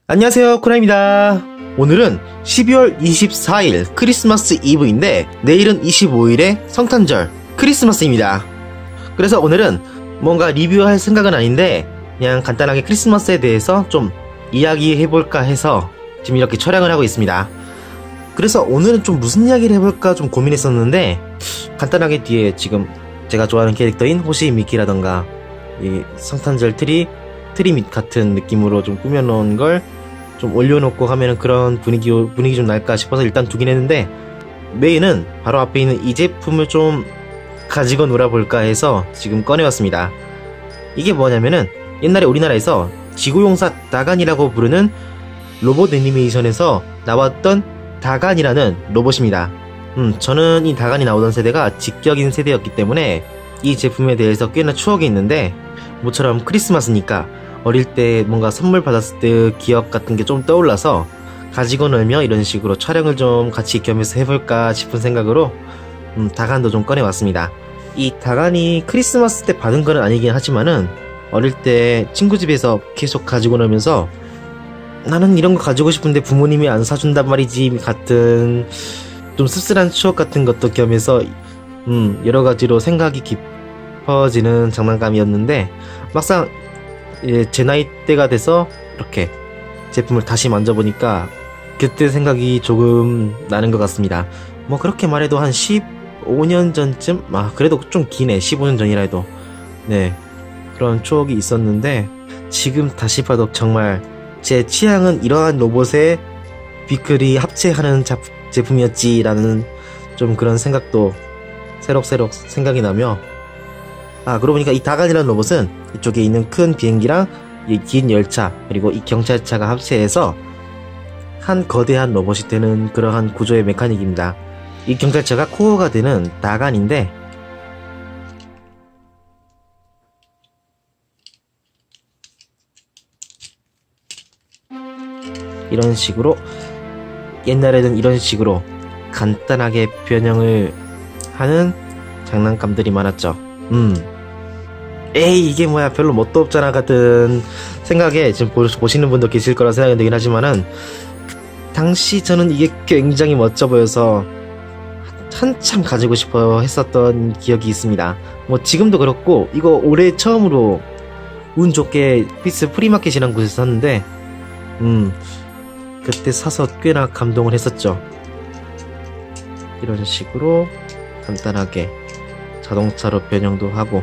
안녕하세요, 쿠나입니다. 오늘은 12월 24일 크리스마스 이브인데 내일은 25일의 성탄절 크리스마스입니다. 그래서 오늘은 뭔가 리뷰할 생각은 아닌데 그냥 간단하게 크리스마스에 대해서 좀 이야기해볼까 해서 지금 이렇게 촬영을 하고 있습니다. 그래서 오늘은 좀 무슨 이야기를 해볼까 좀 고민했었는데 간단하게 뒤에 지금 제가 좋아하는 캐릭터인 호시 미키라던가 이 성탄절 트리 밑 같은 느낌으로 좀 꾸며놓은 걸 좀 올려놓고 하면은 그런 분위기 좀 날까 싶어서 일단 두긴 했는데, 메인은 바로 앞에 있는 이 제품을 좀 가지고 놀아볼까 해서 지금 꺼내왔습니다. 이게 뭐냐면은 옛날에 우리나라에서 지구용사 다간이라고 부르는 로봇 애니메이션에서 나왔던 다간이라는 로봇입니다. 저는 이 다간이 나오던 세대가 직격인 세대였기 때문에 이 제품에 대해서 꽤나 추억이 있는데, 모처럼 크리스마스니까 어릴 때 뭔가 선물 받았을 때 기억 같은 게 좀 떠올라서 가지고 놀며 이런 식으로 촬영을 좀 같이 겸해서 해볼까 싶은 생각으로 다간도 좀 꺼내왔습니다. 이 다간이 크리스마스 때 받은 건 아니긴 하지만은 어릴 때 친구 집에서 계속 가지고 놀면서 나는 이런 거 가지고 싶은데 부모님이 안 사준단 말이지 같은 좀 씁쓸한 추억 같은 것도 겸해서 여러 가지로 생각이 깊어지는 장난감이었는데, 막상 제 나이대가 돼서 이렇게 제품을 다시 만져보니까 그때 생각이 조금 나는 것 같습니다. 뭐 그렇게 말해도 한 15년 전쯤? 그래도 좀 기네. 15년 전이라 해도. 네, 그런 추억이 있었는데 지금 다시 봐도 정말 제 취향은 이러한 로봇에 비클이 합체하는 제품이었지라는 좀 그런 생각도 새록새록 생각이 나며, 그러고 보니까 이 다간이라는 로봇은 이쪽에 있는 큰 비행기랑 이 긴 열차 그리고 이 경찰차가 합체해서 한 거대한 로봇이 되는 그러한 구조의 메카닉입니다. 이 경찰차가 코어가 되는 다간인데, 이런 식으로 옛날에는 이런 식으로 간단하게 변형을 하는 장난감들이 많았죠. 에이 이게 뭐야 별로 멋도 없잖아 같은 생각에 지금 보시는 분도 계실 거라 생각이 되긴 하지만은, 당시 저는 이게 굉장히 멋져 보여서 한참 가지고 싶어 했었던 기억이 있습니다. 뭐 지금도 그렇고, 이거 올해 처음으로 운 좋게 피스 프리마켓이라는 곳에서 샀는데 그때 사서 꽤나 감동을 했었죠. 이런 식으로 간단하게 자동차로 변형도 하고,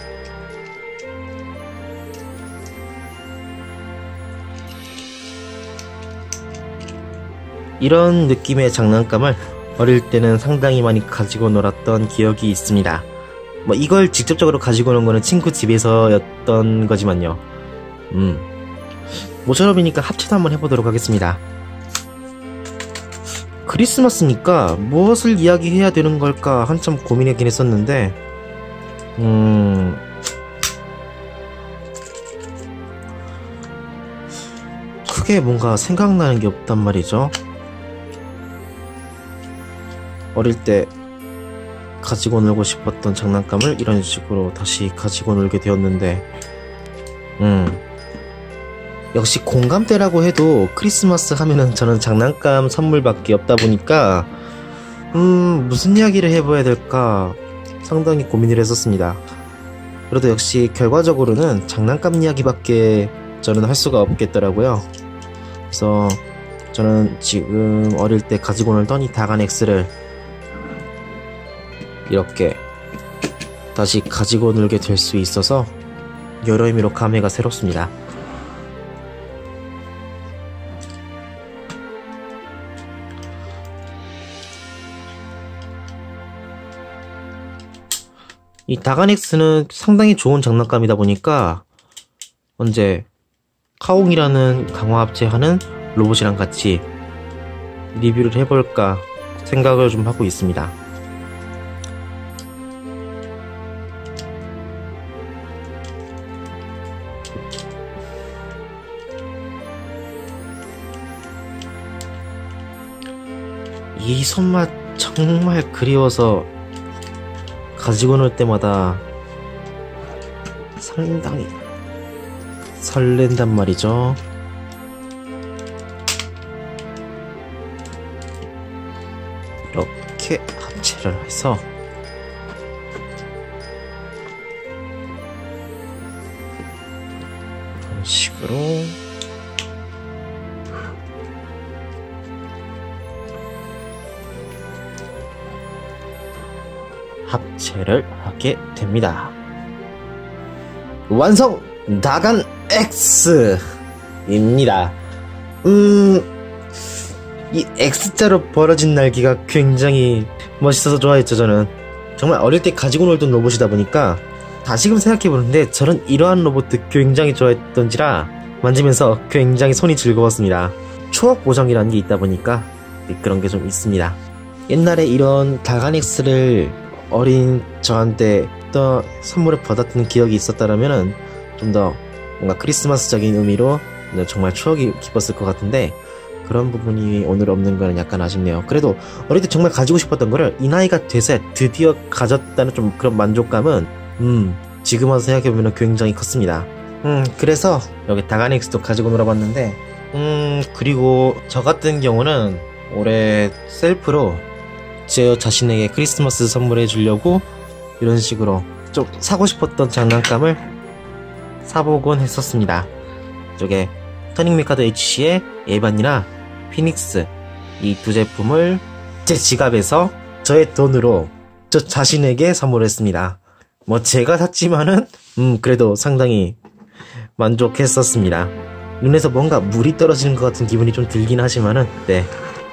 이런 느낌의 장난감을 어릴 때는 상당히 많이 가지고 놀았던 기억이 있습니다. 뭐 이걸 직접적으로 가지고 노는 거는 친구 집에서였던 거지만요. 모처럼이니까 합체도 한번 해보도록 하겠습니다. 크리스마스니까 무엇을 이야기해야 되는 걸까 한참 고민하긴 했었는데, 크게 뭔가 생각나는 게 없단 말이죠. 어릴 때 가지고 놀고 싶었던 장난감을 이런 식으로 다시 가지고 놀게 되었는데, 역시 공감대라고 해도 크리스마스 하면은 저는 장난감 선물밖에 없다 보니까 무슨 이야기를 해봐야 될까 상당히 고민을 했었습니다. 그래도 역시 결과적으로는 장난감 이야기밖에 저는 할 수가 없겠더라고요. 그래서 저는 지금 어릴 때 가지고 놀던 이 다간 X를 이렇게 다시 가지고 놀게 될 수 있어서 여러 의미로 감회가 새롭습니다. 이 다간 X는 상당히 좋은 장난감이다 보니까 언제 카옹이라는 강화 합체하는 로봇이랑 같이 리뷰를 해볼까 생각을 좀 하고 있습니다. 이 손맛 정말 그리워서 가지고 놀 때마다 상당히 설렌단 말이죠. 이렇게 합체를 해서 이런 식으로 합체를 하게 됩니다. 완성! 다간 X입니다. 이 X자로 벌어진 날개가 굉장히 멋있어서 좋아했죠. 저는 정말 어릴 때 가지고 놀던 로봇이다 보니까 다시금 생각해보는데 저는 이러한 로봇 굉장히 좋아했던지라 만지면서 굉장히 손이 즐거웠습니다. 추억 보정이라는 게 있다 보니까 그런 게 좀 있습니다. 옛날에 이런 다간 X를 어린 저한테 또 선물을 받았던 기억이 있었다라면은 좀 더 뭔가 크리스마스적인 의미로 정말 추억이 깊었을 것 같은데 그런 부분이 오늘 없는 거는 약간 아쉽네요. 그래도 어릴 때 정말 가지고 싶었던 거를 이 나이가 돼서 드디어 가졌다는 좀 그런 만족감은 지금 와서 생각해보면 굉장히 컸습니다. 그래서 여기 다가닉스도 가지고 놀아봤는데 그리고 저 같은 경우는 올해 셀프로 제 자신에게 크리스마스 선물해 주려고 이런 식으로 좀 사고 싶었던 장난감을 사보곤 했었습니다. 이쪽에 터닝 메카드 HC의 에반이나 피닉스 이 두 제품을 제 지갑에서 저의 돈으로 저 자신에게 선물했습니다. 뭐 제가 샀지만은 그래도 상당히 만족했었습니다. 눈에서 뭔가 물이 떨어지는 것 같은 기분이 좀 들긴 하지만은 네,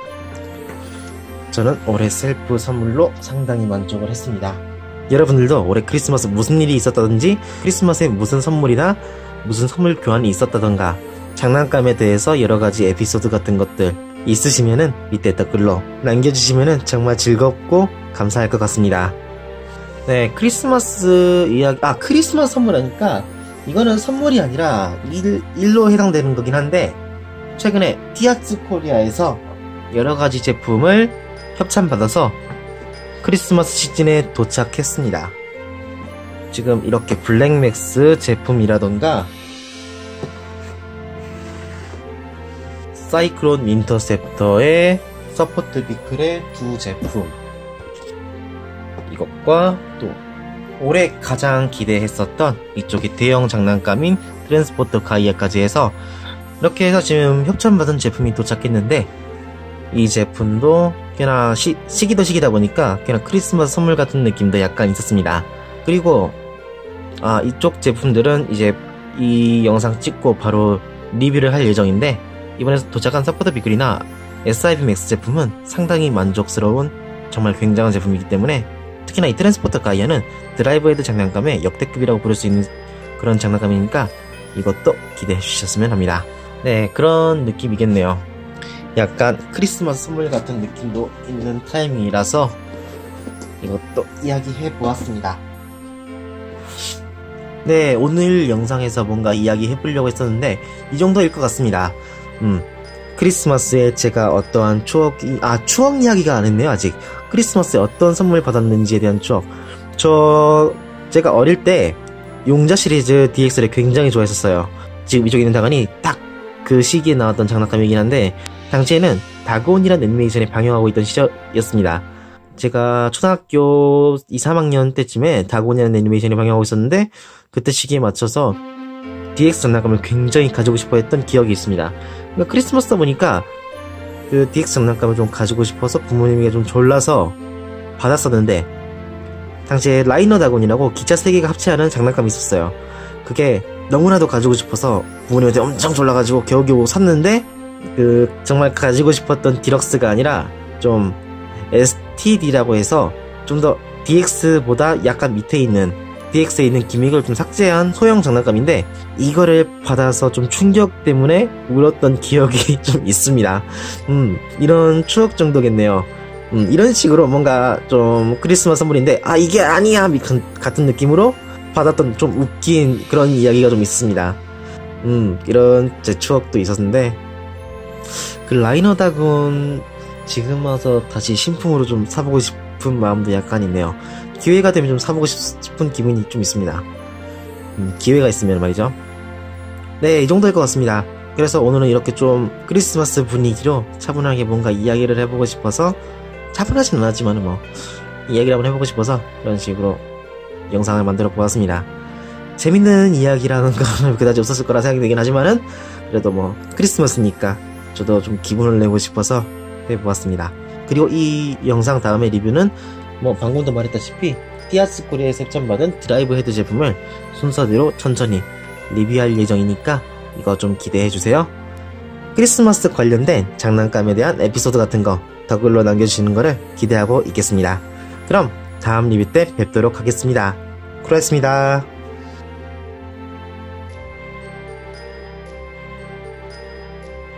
저는 올해 셀프 선물로 상당히 만족을 했습니다. 여러분들도 올해 크리스마스 무슨 일이 있었다든지 크리스마스에 무슨 선물이나 무슨 선물 교환이 있었다던가 장난감에 대해서 여러가지 에피소드 같은 것들 있으시면은 밑에 댓글로 남겨주시면은 정말 즐겁고 감사할 것 같습니다. 네, 크리스마스 이야기, 크리스마스 선물 하니까 이거는 선물이 아니라 일로 해당되는 거긴 한데 최근에 티아츠 코리아에서 여러가지 제품을 협찬받아서 크리스마스 시즌에 도착했습니다. 지금 이렇게 블랙맥스 제품이라던가 사이클론 인터셉터의 서포트 비클의 두 제품, 이것과 또 올해 가장 기대했었던 이쪽의 대형 장난감인 트랜스포터 가이아까지 해서 이렇게 해서 지금 협찬받은 제품이 도착했는데 이 제품도 꽤나 시기도 시기다 보니까 꽤나 크리스마스 선물 같은 느낌도 약간 있었습니다. 그리고 이쪽 제품들은 이제 이 영상 찍고 바로 리뷰를 할 예정인데 이번에 도착한 서포터 비클이나 SIP 맥스 제품은 상당히 만족스러운 정말 굉장한 제품이기 때문에 특히나 이 트랜스포터 가이아는 드라이브 헤드 장난감의 역대급이라고 부를 수 있는 그런 장난감이니까 이것도 기대해 주셨으면 합니다. 네, 그런 느낌이겠네요. 약간 크리스마스 선물 같은 느낌도 있는 타이밍이라서 이것도 이야기해 보았습니다. 네, 오늘 영상에서 뭔가 이야기해 보려고 했었는데 이 정도일 것 같습니다. 크리스마스에 제가 어떠한 추억 이야기가 안 했네요. 아직 크리스마스에 어떤 선물 받았는지에 대한 추억. 제가 어릴 때 용자 시리즈 DX를 굉장히 좋아했었어요. 지금 이쪽에 있는 다간이 딱 그 시기에 나왔던 장난감이긴 한데 당시에는 다그온이라는 애니메이션이 방영하고 있던 시절이었습니다. 제가 초등학교 2, 3학년 때쯤에 다그온이라는 애니메이션이 방영하고 있었는데 그때 시기에 맞춰서 DX 장난감을 굉장히 가지고 싶어 했던 기억이 있습니다. 그러니까 크리스마스다 보니까 그 DX 장난감을 좀 가지고 싶어서 부모님에게 좀 졸라서 받았었는데 당시에 라이너 다곤이라고 기차 3개가 합체하는 장난감이 있었어요. 그게 너무나도 가지고 싶어서 부모님한테 엄청 졸라가지고 겨우겨우 샀는데 정말 가지고 싶었던 디럭스가 아니라 좀 STD라고 해서 좀 더 DX보다 약간 밑에 있는 DX에 있는 기믹을 좀 삭제한 소형 장난감인데 이거를 받아서 좀 충격 때문에 울었던 기억이 좀 있습니다. 이런 추억 정도겠네요. 이런 식으로 뭔가 좀 크리스마스 선물인데 이게 아니야 같은 느낌으로 받았던 좀 웃긴 그런 이야기가 좀 있습니다. 이런 제 추억도 있었는데 그 라이너 다군 지금 와서 다시 신품으로 좀 사보고 싶은 마음도 약간 있네요. 기회가 되면 좀 사보고 싶은 기분이 좀 있습니다. 기회가 있으면 말이죠. 네, 이 정도일 것 같습니다. 그래서 오늘은 이렇게 좀 크리스마스 분위기로 차분하게 뭔가 이야기를 해보고 싶어서 차분하진 않았지만은 뭐 이야기를 한번 해보고 싶어서 이런 식으로 영상을 만들어 보았습니다. 재밌는 이야기라는 건 그다지 없었을 거라 생각이 되긴 하지만은 그래도 뭐 크리스마스니까 저도 좀 기분을 내고 싶어서 해보았습니다. 그리고 이 영상 다음에 리뷰는 뭐 방금도 말했다시피 띠아스 코리아에서 협찬받은 드라이브 헤드 제품을 순서대로 천천히 리뷰할 예정이니까 이거 좀 기대해주세요. 크리스마스 관련된 장난감에 대한 에피소드 같은 거 댓글로 남겨주시는 거를 기대하고 있겠습니다. 그럼 다음 리뷰 때 뵙도록 하겠습니다. 쿠라였습니다.